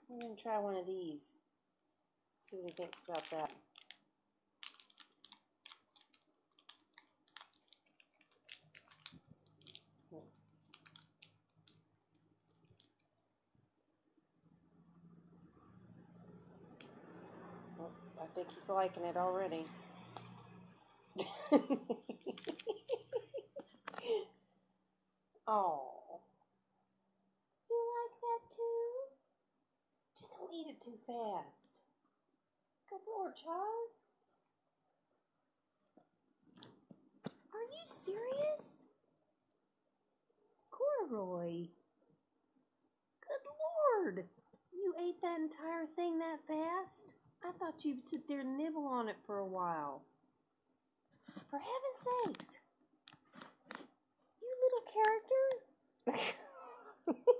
I'm going to try one of these. See what he thinks about that. Well, I think he's liking it already. Oh, you like that too? Just don't eat it too fast. Good Lord, child. Are you serious? Corduroy. Good Lord. You ate that entire thing that fast? I thought you'd sit there and nibble on it for a while. For heaven's sakes. You little character.